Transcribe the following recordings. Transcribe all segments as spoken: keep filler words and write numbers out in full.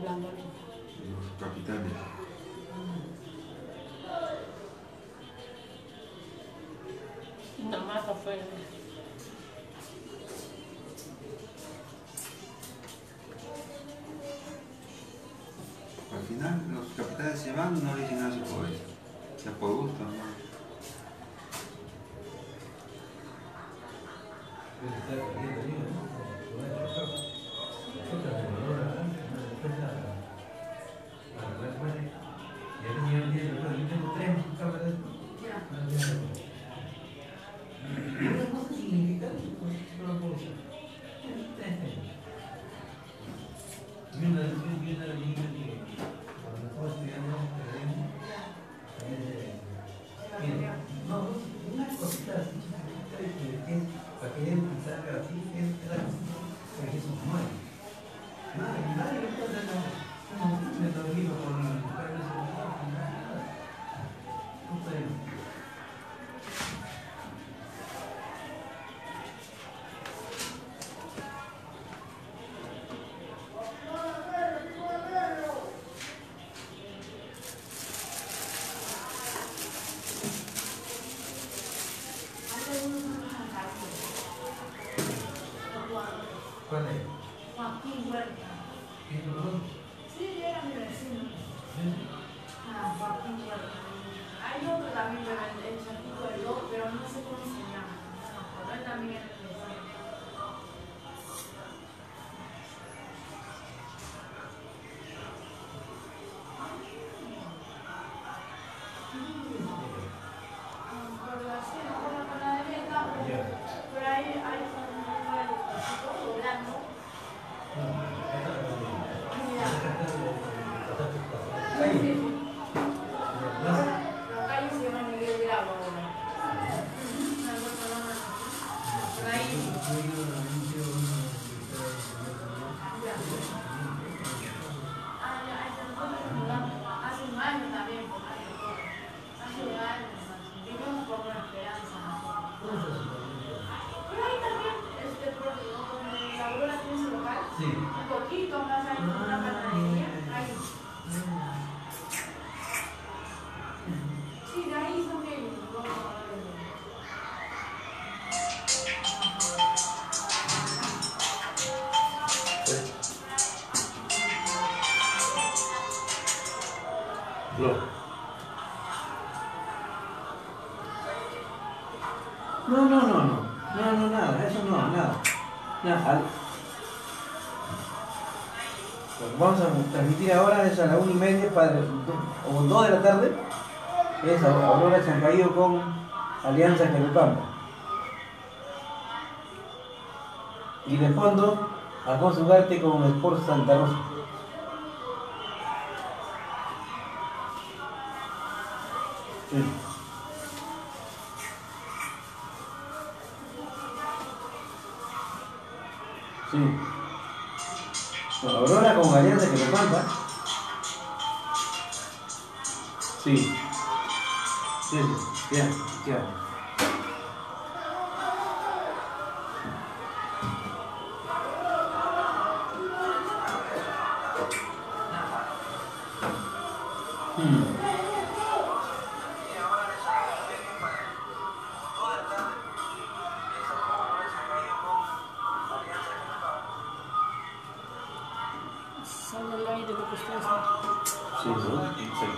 hablando ahorita. Los capitanes. Nada más afuera. Al final los capitanes se van y no le dicen nada a su poder. Ya por gusto, ¿no? ¿Cuál es? Joaquín Huerta. ¿Quién es el Sí, era mi vecino. Ah, Joaquín Huerta. Hay otro también, pero el, el chatito del dos, pero no sé cómo se llama. No, él también era mi vecino. Por la cena, por la panadería, por ahí hay un lugar blanco. La calle se llama Miguel de Agua ahora. Por ahí. Ah, ya, ahí nosotros nos mudamos. Hace un año también, por ahí. Hace un año. Vivimos por una esperanza. Pero ahí también, este, donde la abuela tiene su local, Sí. un poquito más hay una panadería. Ahí. Sí, de ahí son ellos. No, no, no, no. No, no, nada. Eso no, nada. Nada. Lo que vamos a transmitir ahora es a la una y media para, o dos de la tarde. Es Aurora Chancayo con Alianza Querupampa. Y de fondo, Alfonso Ugarte con Sport Santa Rosa. Sí. Sí. Bueno, Aurora con Alianza Querupampa. Sí. Sí, sí. Ya, ya. Hmm. Sale al aire lo que ustedes hacen. Sí, ¿no? Sí.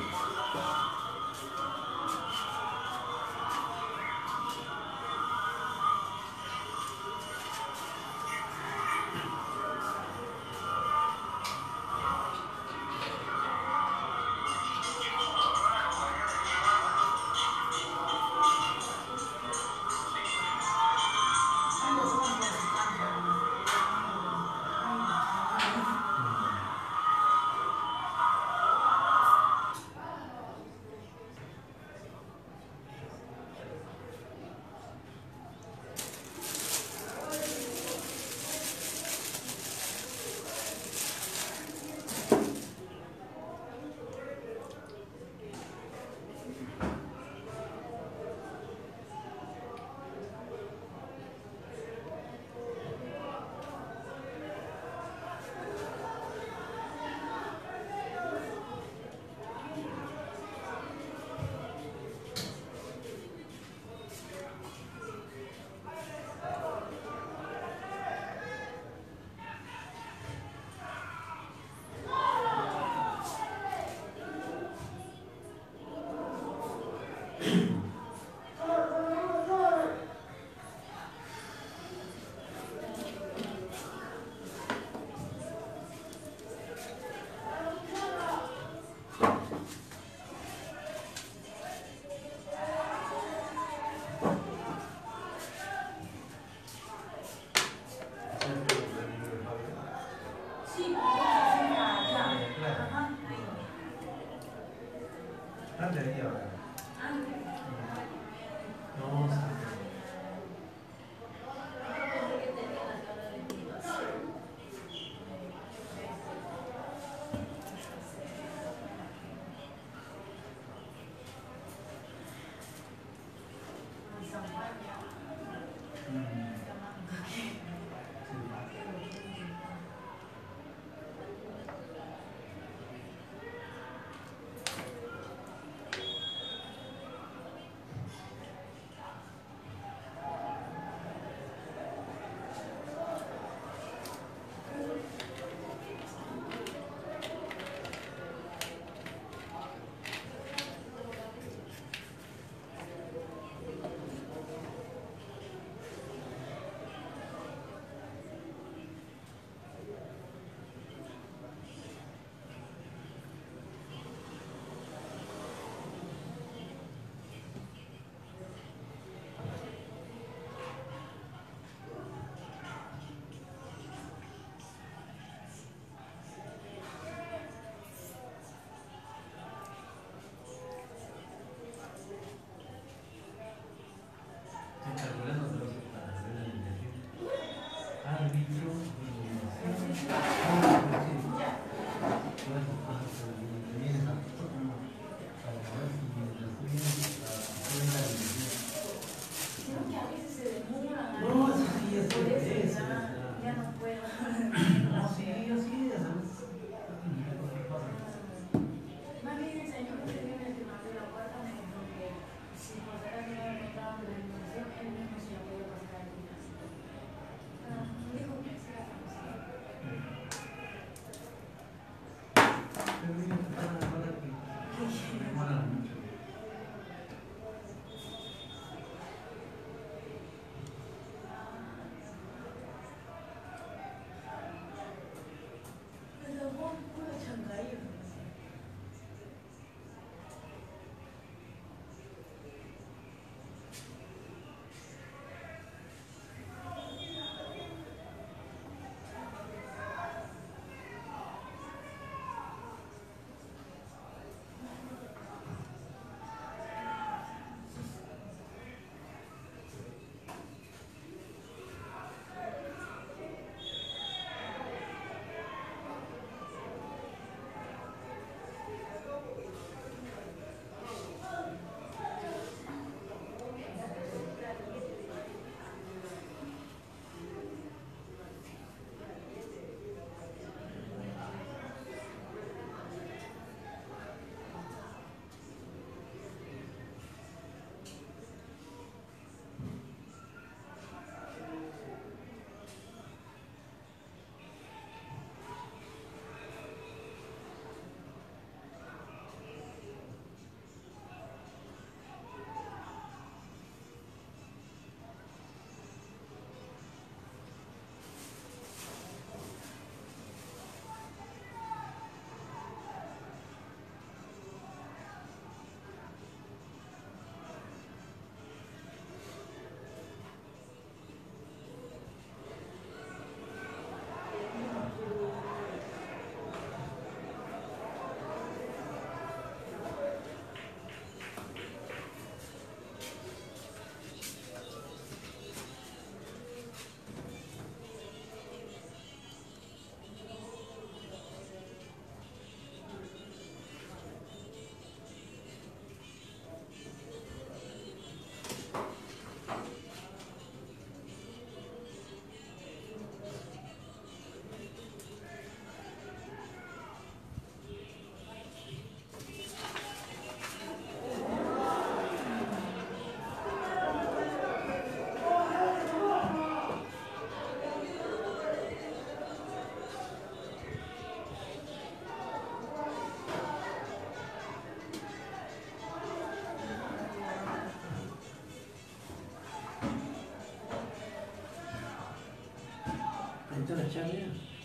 ¿Entró la charla?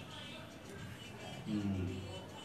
Mm.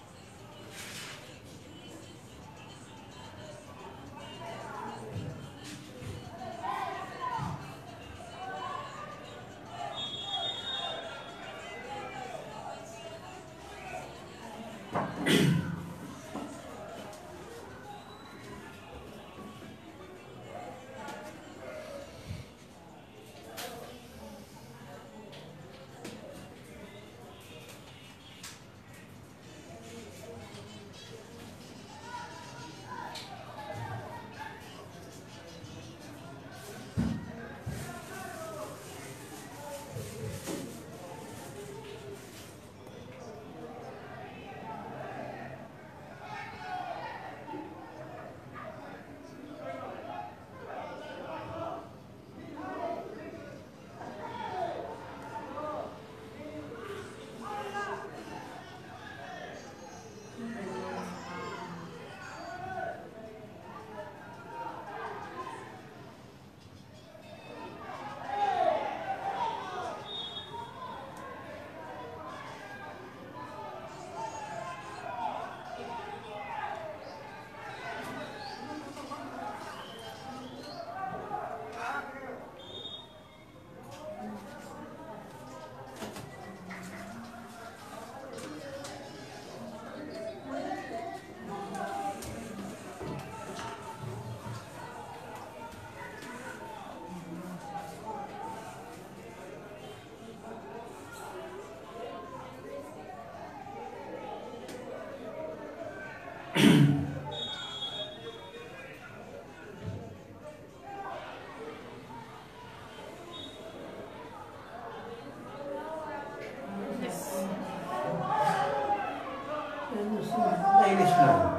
Aire suave.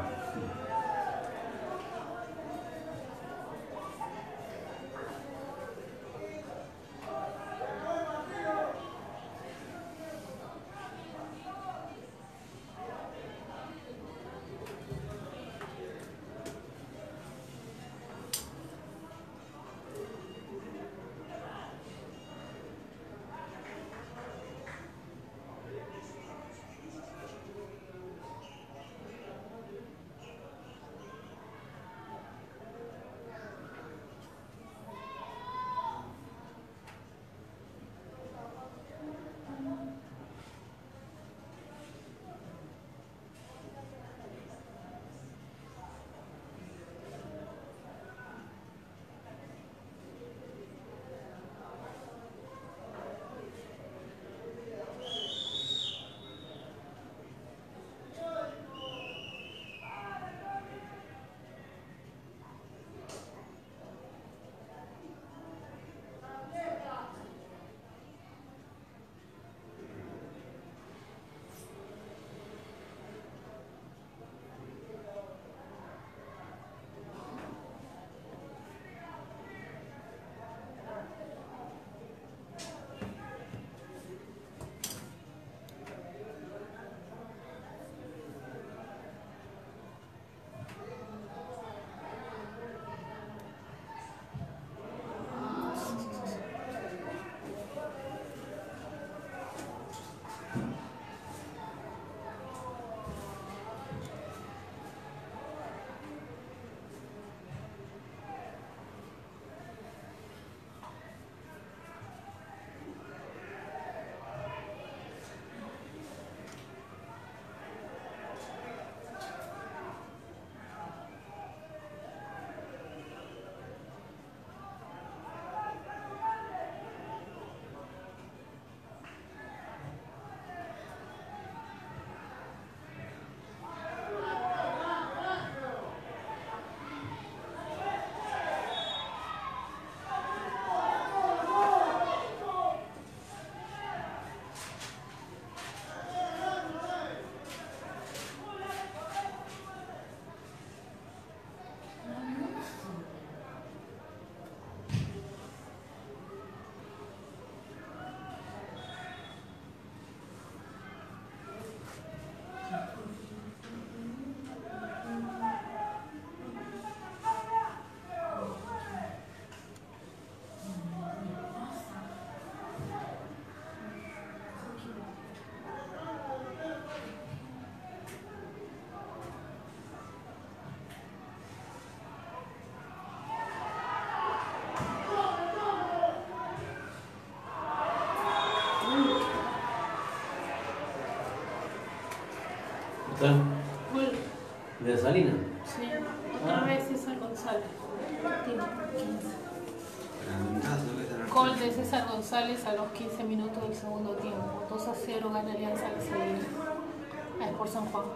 ¿Están? Bueno, ¿De Salina? sí. Otra vez César González. Tiene quince. Grandazo que está en el Gol de César González a los quince minutos del segundo tiempo. dos a cero gana Alianza al Sevilla. Ah, es por San Juan.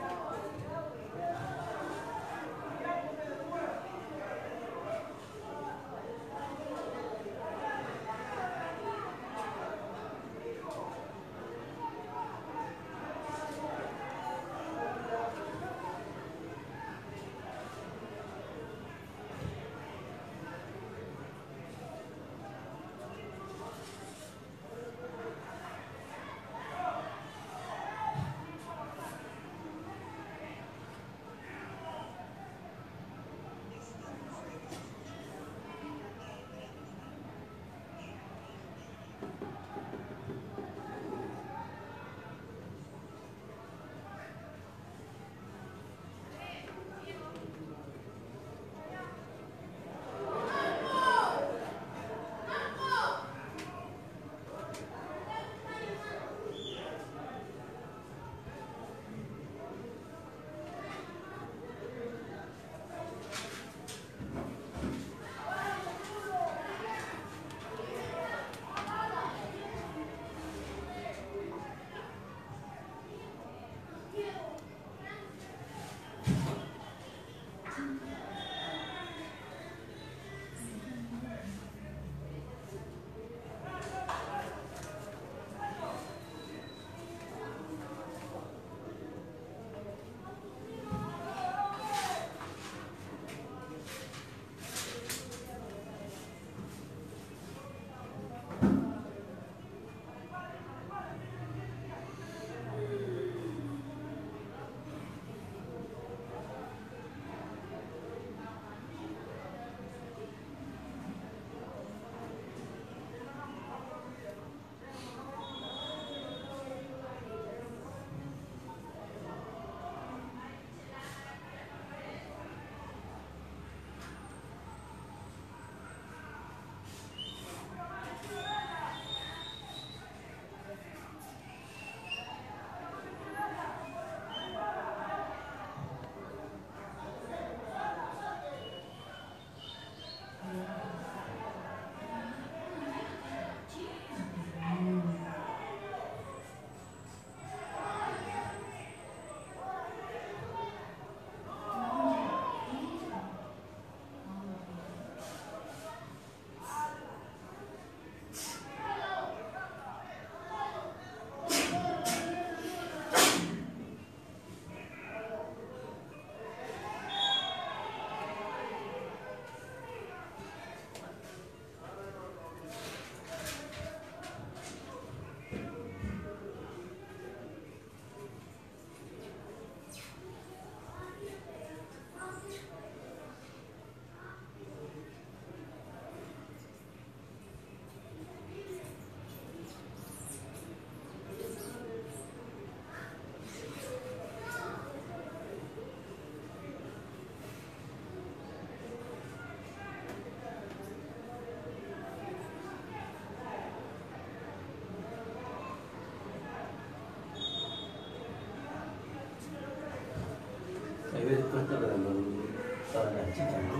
Hay veces cuesta para todas las chicas, ¿no?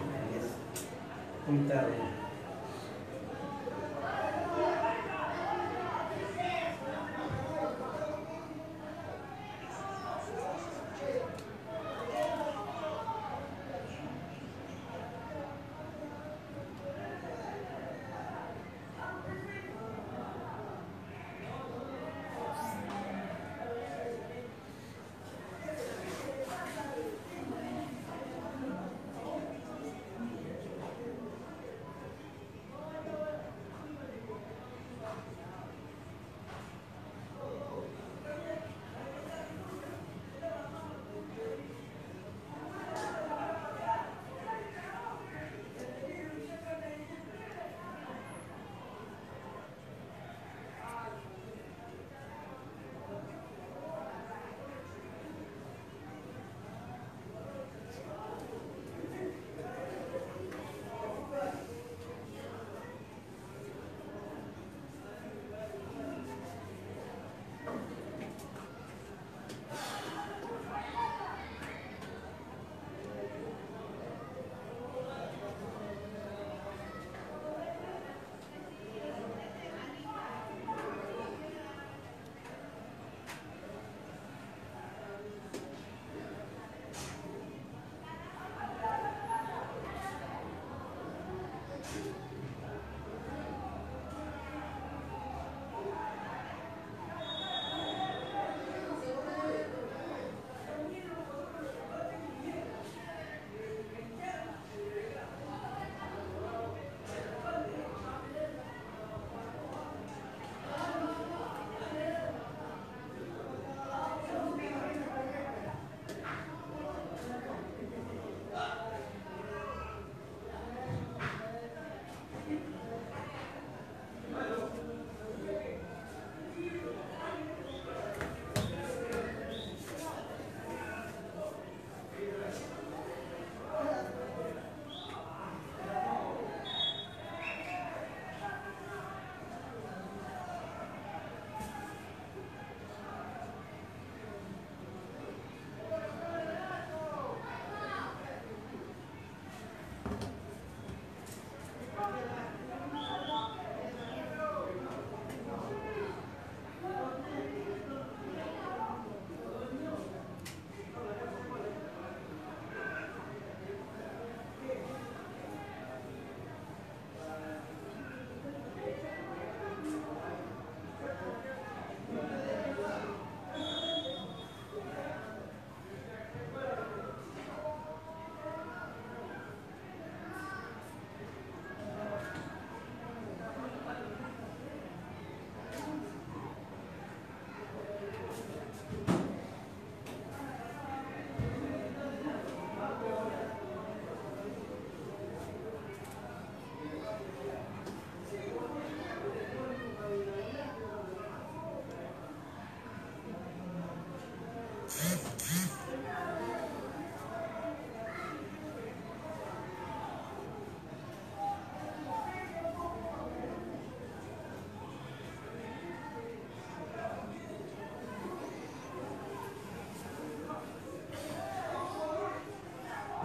Es muy tarde.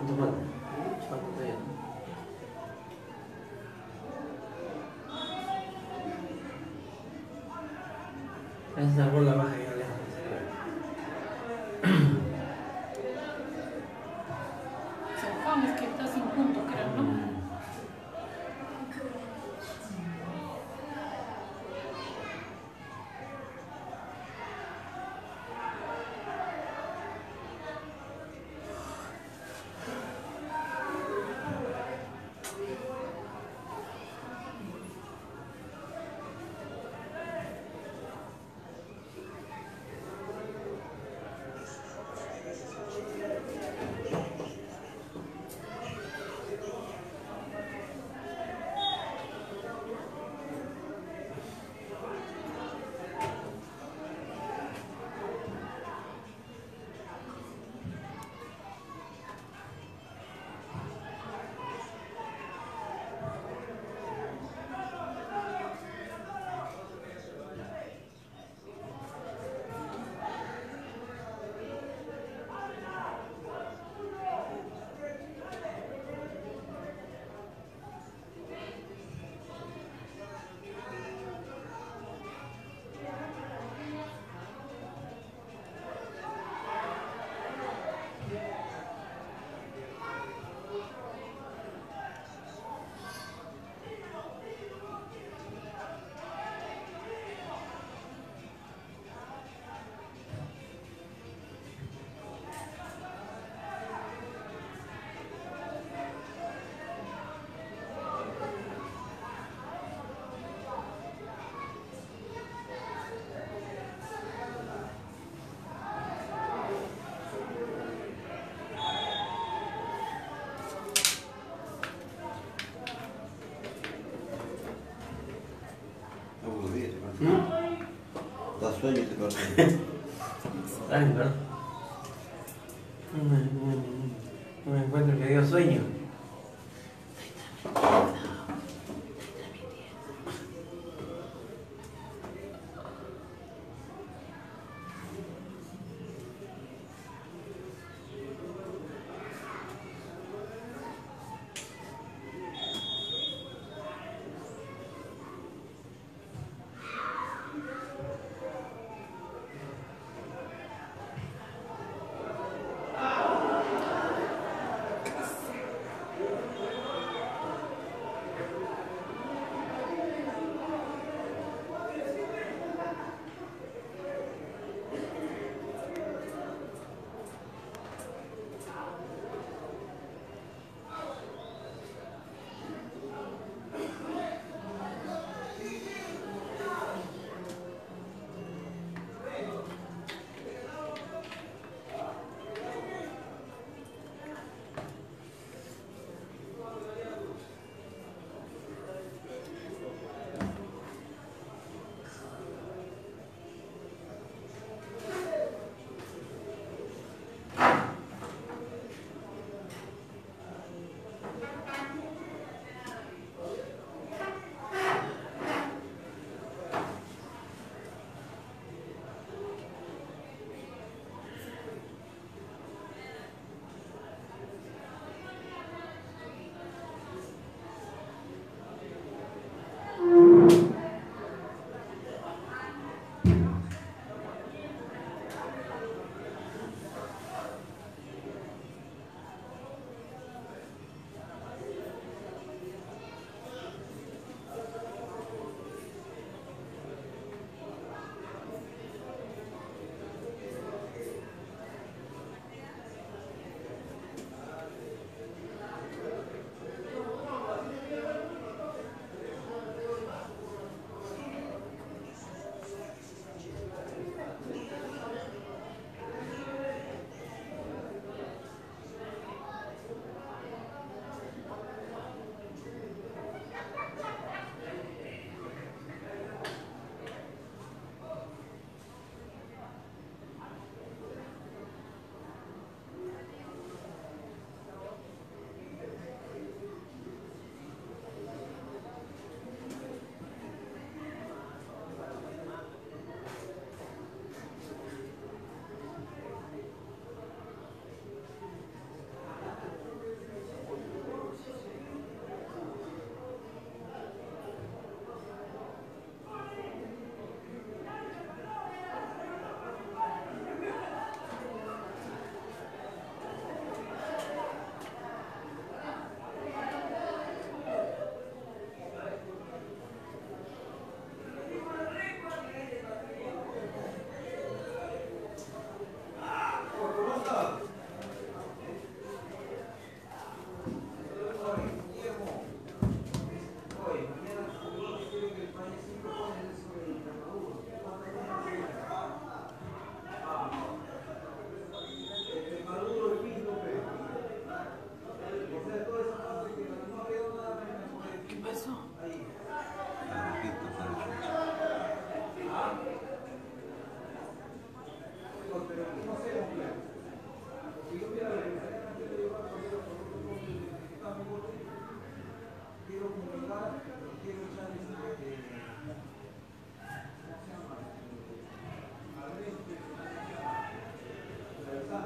¿Cuánto falta? Falta todavía, ¿no? Esa bola baja ya lejos. San Juan es que está sin puntos, creo, ¿no? Da sueño este partido. Ay, ¿verdad? No me, no me- no me encuentro que dio sueño.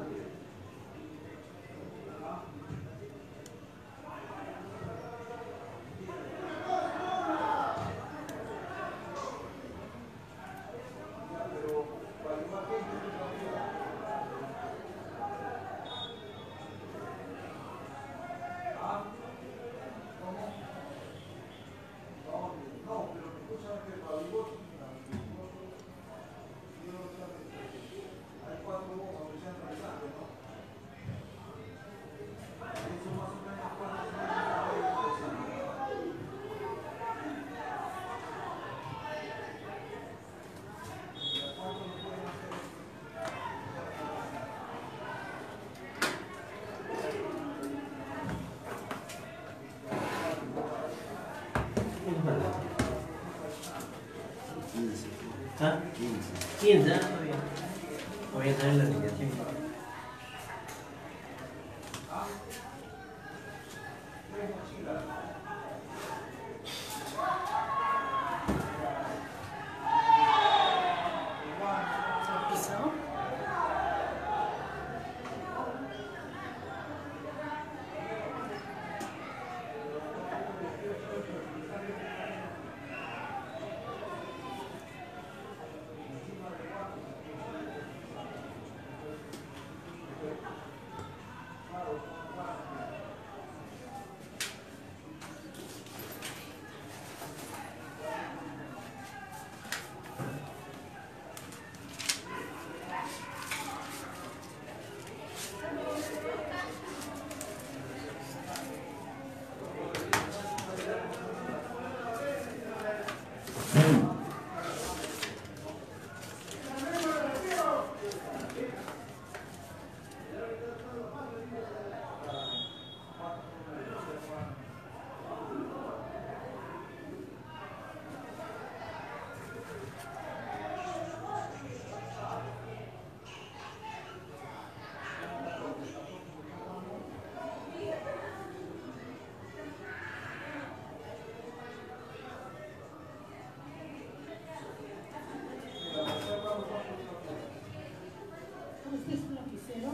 ¿Ah? quince. quince, ¿eh? Todavía. Voy a traer la alineación. ¿Pisado? ¿Este es un lapicero?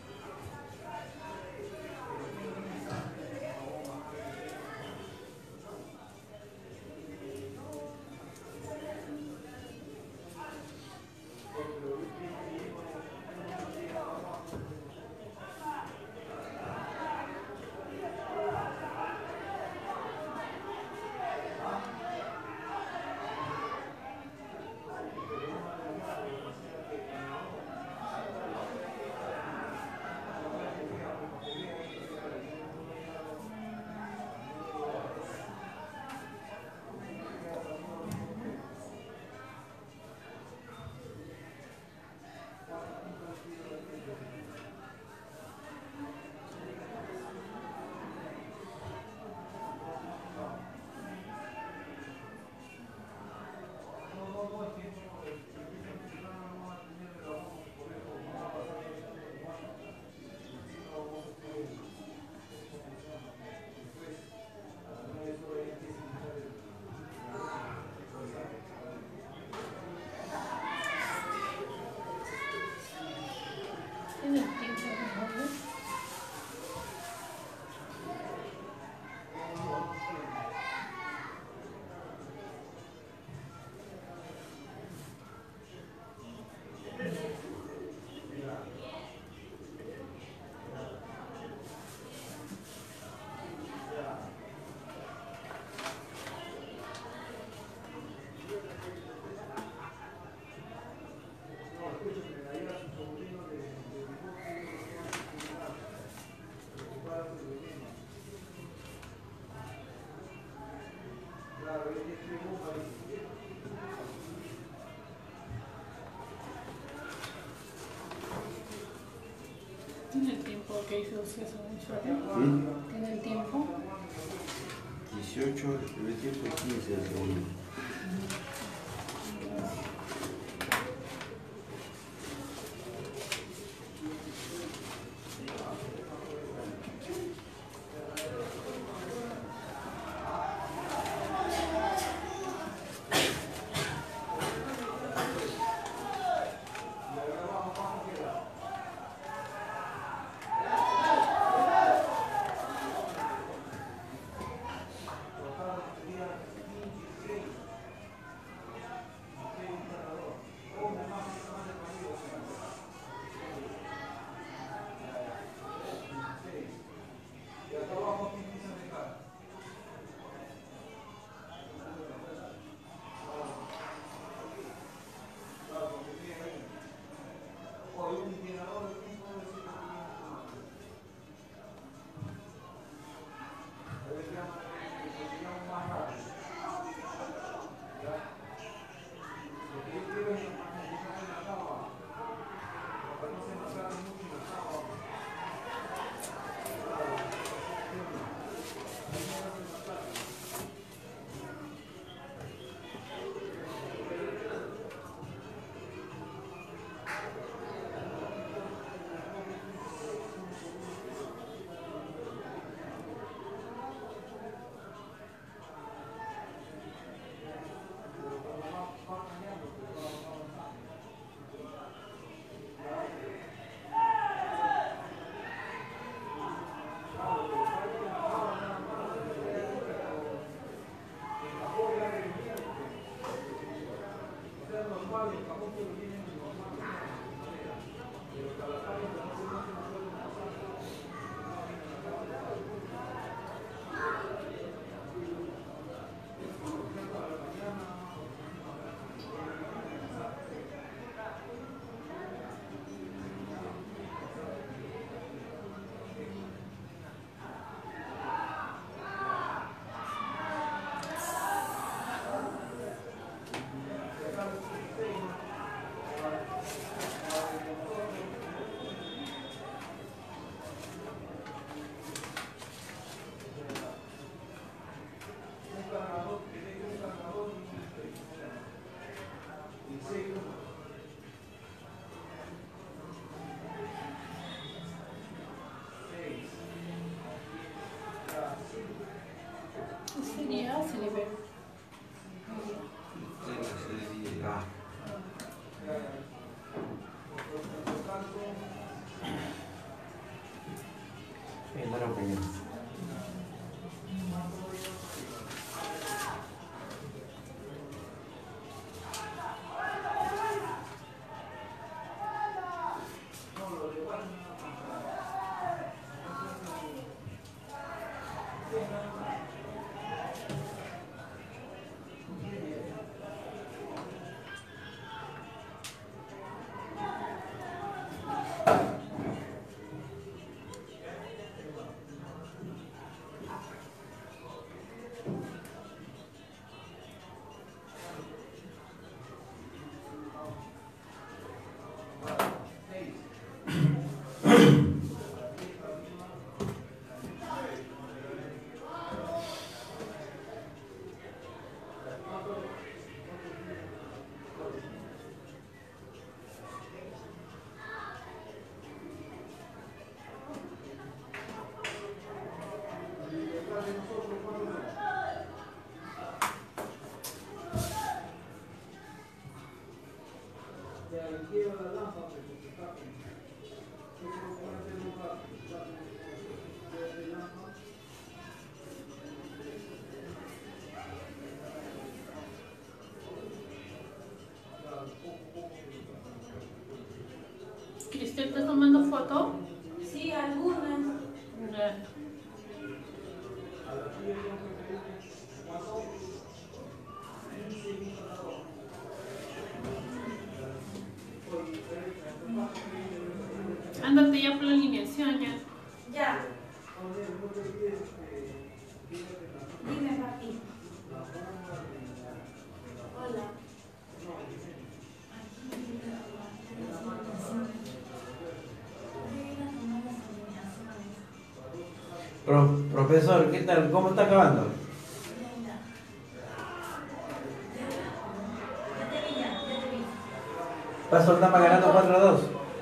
¿Tiene el tiempo de moverlo? ¿Tiene el tiempo que hizo usted su ¿Sí? ¿Tiene el tiempo? dieciocho el primer tiempo y quince el segundo. ve. De la Serie A. Eh, no lo pegué. Cristian, ¿estás tomando foto? Sí, algunas. Ya. Ándate ya por la alineación ya. Ya. Dime, papi. Hola. Pro, profesor, ¿qué tal? ¿Cómo está acabando? Paso el Tama ganando cuatro a dos.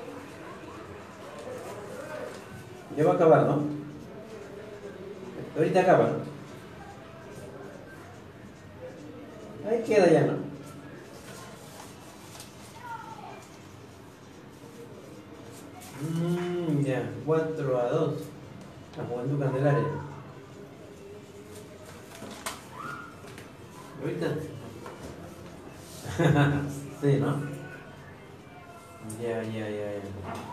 Ya va a acabar, ¿no? Ahorita acaba, ¿no? Ahí queda ya, ¿no? Mm, ya, cuatro a dos. La Juventud Candelaria. ¿Ahorita? Sí, ¿no? Ya, ya, ya, ya.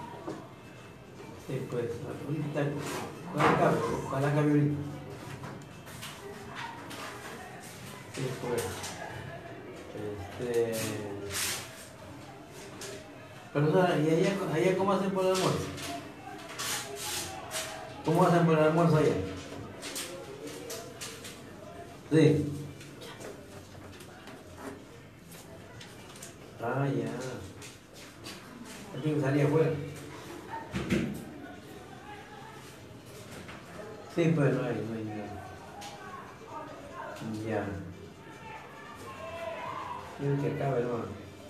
Sí, pues, ahorita, para acá, para acá ahorita. Sí, pues. Este... Pero, o sea, ¿y allá, allá cómo hacen por el almuerzo? ¿Cómo hacen por el almuerzo allá? Sí. Ah, ya. Aquí que salir afuera. Sí, pues no hay, no hay nada. Ya. Quiero que acabe, hermano.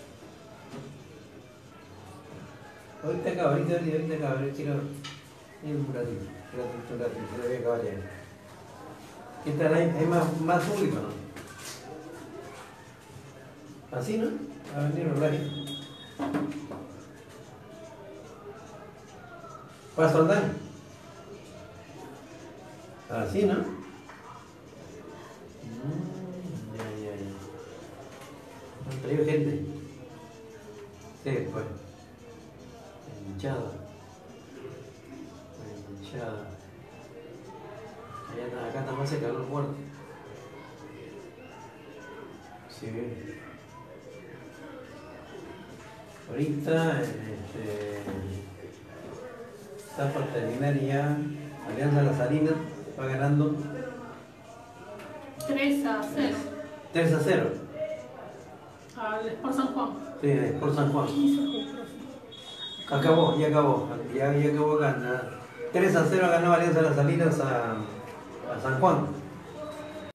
Ahorita acaba, ahorita, ahorita, ahorita acaba, ahorita quiero. Un ratito, un ratito, un ratito, todavía acaba ya. ¿Qué tal? Hay, hay más, más público, ¿no? Así, ¿no? A venir horario. ¿Para soldar? Así, ¿no? Mm, ya, ya, ya. Han traído gente. Sí, pues. Hinchada. Hinchada. Allá, acá está más cerca de los muertos. Sí. Ahorita, este, está por terminar ya. Alianza La Salina va ganando tres a cero. tres a cero. Al Sport San Juan. Sí, por San Juan. Acabó, ya acabó. Ya, ya acabó ganar. tres a cero ganó Alianza Las Salinas a, a San Juan.